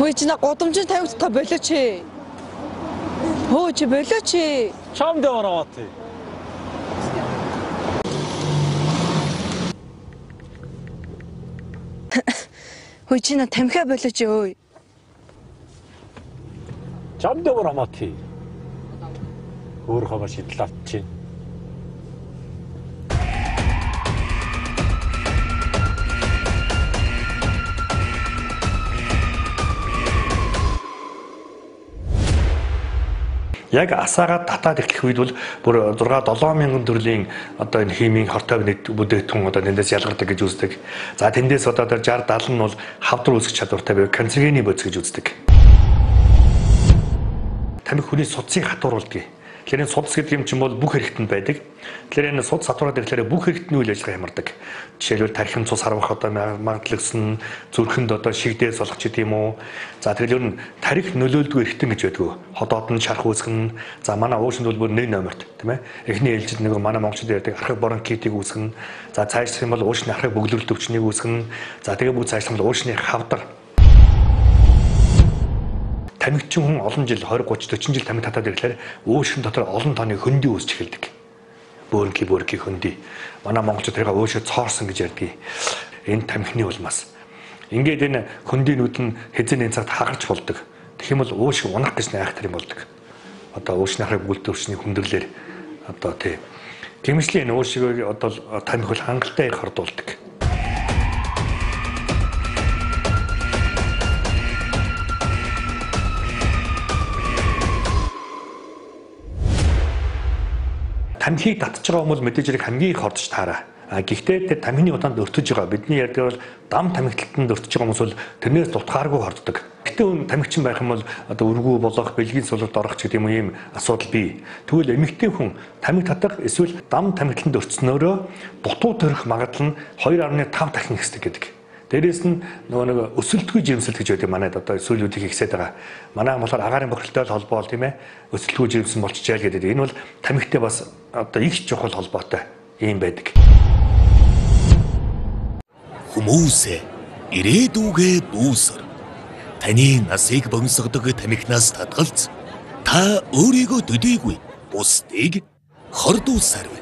Хөөе чи на годомжин тавьчихаа болооч ээ. Хөөе чи болооч ээ. Чамд яваад тий. Хөөе чи на тамхиа болооч ээ. Чамд яваад тий. Өөрөө шийдэл авчих. Яг асаагаад татаад эхлэх үед бол бүр 6-7 мянган төрлийн одоо энэ химийн хортой бүтээгдэхүүн одоо тэндээс ялгардаг гэж үздэг. За тэндээс одоо 60-70 нь бол хавдар үүсгэх чадвартай буюу канцерогены бодис гэж үздэг. Тамхи хүний судсыг хатууруулдаг. Тэгэхээр энэ судас гэдэг юм чинь бол бүх хэрэгтэнд байдаг. Тэгэхээр энэ судас хатуураад ирэхээр бүх хэрэгтний үйл ажиллагаа хямардаг. Жишээлбэл тархин цус харвах одоо магадлагсан зүрхэнд одоо шигдээс болох ч гэдэм үү. За тэгэл ер нь тарих нөлөөлдгөө эргэтэн гэж байдгүй. Ходоод нь шарх үүсгэн. За манай уушинд бол бүр 1 номерт тийм ээ. Эхний ээлжид нэг манай монголчууд ярьдаг архив бронхитыг үүсгэн. За цаашдах юм бол уушны архив бөглөрөлт өвчнийг үүсгэн. За тэгээ бүгд цаашдах юм бол уушны хавдар. Тамхичин хүн олон жил 20, 30, 40 жил тамхи татаад ирэхээр уушин дотор олон тооны хөндөй үүсч эхэлдэг. Бөөрнгийн хөндөй. Манай монголчууд тэрийг уушаа цоорсон гэж ярьдаг. Энэ тамхины улмаас. Ингээд энэ хөндийнүүд нь хэзээ цагт хагарч болдог. Тэгэх юм бол уушиг унах гэж найхтар юм болдог. Одоо уушны харыг бүлдөрчний хүндрэлээр одоо тий. Гэмшлийн энэ уушиг одоо тамхи бол хангалттай их хордуулдаг. Тамхиг татж байгаа хүмүүс мэдээж хэрэг хамгийн их хордож таараа. Гэхдээ тэр тамхины удаанд өртөж байгаа. Бидний ярьдаг бол дам тамхиталтанд өртөж байгаа хүмүүс бол тэрнээс дутгааргүй хорддог. Гэтэ тамхичин байх юм бол одоо өргүү болох, бэлгийн сулралд орох ч гэдэг юм ийм асуудал бий. Тэгвэл эмэгтэй хүн тамхи татах эсвэл дам тамхиталтанд өртснөөрөө дутуу төрөх магадлал нь 2.5 дахин ихсдэг гэдэг. Дээрээс нь нөгөө нэг өсөлтгүй жирэмсэл гэж байдаг манайд одоо сүүлүүдийг ихсээд байгаа. Манай болохоор агаарын бохирдолтой холбоо тийм ээ өсөлтгүй жирэмсэн болчихжээ л гэдэг. Энэ бол тамхитай бас одоо их чухал холбоотой юм байдаг. Хүмүүс ирээдүгэ дүүсэр таны насыг бомсгодог тамхинаас татгалз та өөрийгөө төдийгүй бусдыг хордуулсаар